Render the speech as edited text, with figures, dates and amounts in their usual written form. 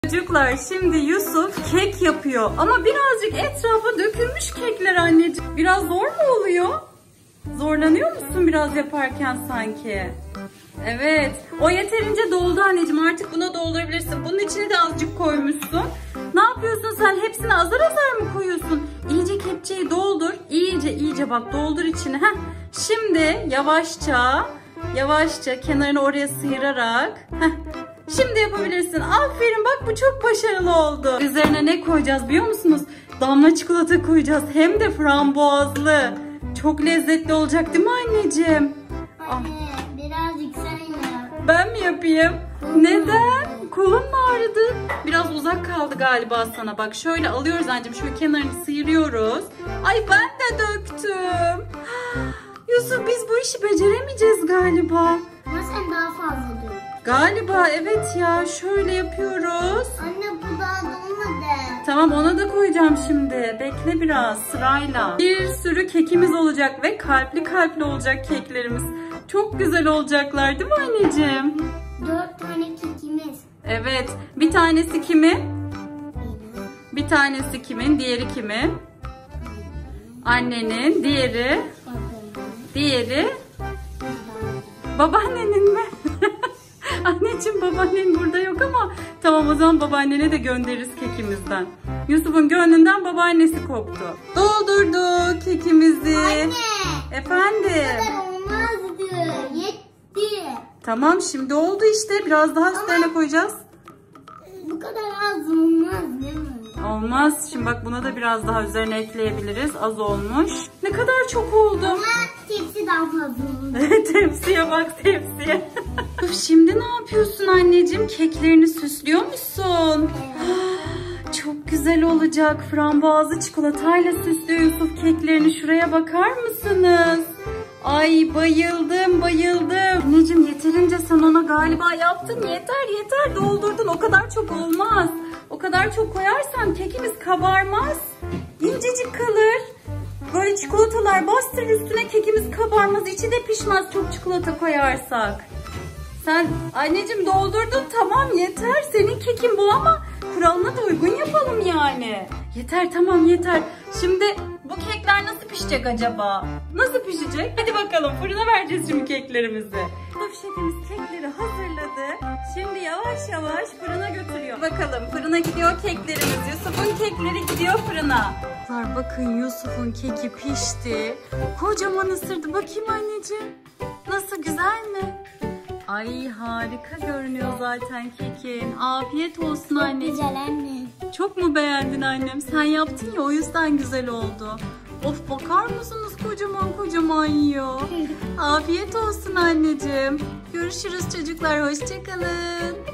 Çocuklar şimdi Yusuf kek yapıyor ama birazcık etrafa dökülmüş kekler anneciğim. Biraz zor mu oluyor? Zorlanıyor musun biraz yaparken sanki? Evet. O yeterince doldu anneciğim. Artık buna doldurabilirsin. Bunun içine de azıcık koymuşsun. Ne yapıyorsun sen? Hepsini azar azar mı koyuyorsun? İyice kepçeyi doldur. İyice bak doldur içine. Heh. Şimdi yavaşça kenarını oraya sıyırarak. Heh. Şimdi yapabilirsin. Aferin, bak bu çok başarılı oldu. Üzerine ne koyacağız biliyor musunuz? Damla çikolata koyacağız. Hem de frambuazlı. Çok lezzetli olacak değil mi anneciğim? Anne birazcık sen yap. Ben mi yapayım? Neden? Kolun mu ağrıdı? Biraz uzak kaldı galiba sana. Bak şöyle alıyoruz anneciğim. Şöyle kenarını sıyırıyoruz. Ay ben de döktüm. Yusuf biz bu işi beceremeyeceğiz galiba. Ama sen daha fazla dök. Galiba evet ya. Şöyle yapıyoruz. Anne bu daha dolmadı. Tamam, ona da koyacağım şimdi. Bekle biraz sırayla. Bir sürü kekimiz olacak ve kalpli olacak keklerimiz. Çok güzel olacaklar değil mi anneciğim? 4 tane kekimiz. Evet. Bir tanesi kimin? Bir tanesi kimin? Diğeri kimin? Annenin. Diğeri babaannenin mi? Anneciğim babaannen burada yok ama tamam, o zaman babaannene de göndeririz kekimizden. Yusuf'un gönlünden babaannesi koptu. Doldurduk kekimizi. Anne. Efendim. Bu kadar olmazdı. Yetti. Tamam şimdi oldu işte. Biraz daha üstlerine koyacağız. Bu kadar az olmaz değil mi? Olmaz. Şimdi bak buna da biraz daha üzerine ekleyebiliriz. Az olmuş. Ne kadar çok oldu. Ama tepsi daha fazla oldu. Tepsiye bak, tepsiye. Şimdi ne yapıyorsun anneciğim? Keklerini süslüyor musun? Evet. Çok güzel olacak. Frambuazlı çikolatayla süslüyor Yusuf keklerini. Şuraya bakar mısınız? Ay bayıldım. Anneciğim yeterince sen ona galiba yaptın. Yeter doldurdun. O kadar çok olmaz. O kadar çok koyarsan kekimiz kabarmaz. İncecik kalır. Böyle çikolatalar bastırır üstüne, kekimiz kabarmaz. İçi de pişmez çok çikolata koyarsak. Sen anneciğim doldurdun, tamam yeter. Senin kekin bu ama kuralına da uygun yapalım yani. Yeter, tamam yeter. Şimdi bu kekler nasıl pişecek acaba? Nasıl pişecek? Hadi bakalım fırına vereceğiz şimdi keklerimizi. Yusuf şefimiz kekleri hazırladı. Şimdi yavaş fırına götürüyor. Bakalım fırına gidiyor keklerimiz. Yusuf'un kekleri gidiyor fırına. Bakın Yusuf'un keki pişti. Kocaman ısırdı. Bakayım anneciğim. Nasıl, güzel mi? Ay harika görünüyor zaten kekin. Afiyet olsun anneciğim. Güzel anne. Çok mu beğendin annem? Sen yaptın ya, o yüzden güzel oldu. Of, bakar mısınız, kocaman yiyor. Afiyet olsun anneciğim. Görüşürüz çocuklar, hoşça kalın.